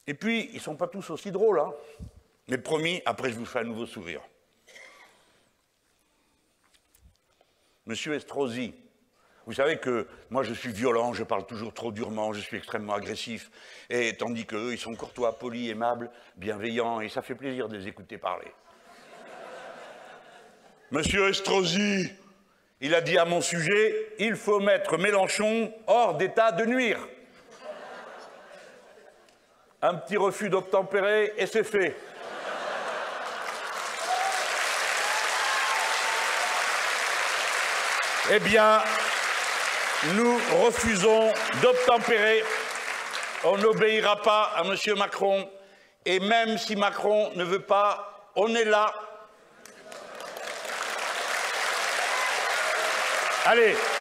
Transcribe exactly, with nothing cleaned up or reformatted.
Et puis, ils ne sont pas tous aussi drôles, hein. Mais promis, après je vous fais un nouveau sourire. Monsieur Estrosi, vous savez que moi je suis violent, je parle toujours trop durement, je suis extrêmement agressif, et tandis qu'eux, ils sont courtois, polis, aimables, bienveillants, et ça fait plaisir de les écouter parler. Monsieur Estrosi, il a dit à mon sujet, il faut mettre Mélenchon hors d'état de nuire. Un petit refus d'obtempérer et c'est fait. Eh bien, nous refusons d'obtempérer. On n'obéira pas à M. Macron. Et même si Macron ne veut pas, on est là. Allez.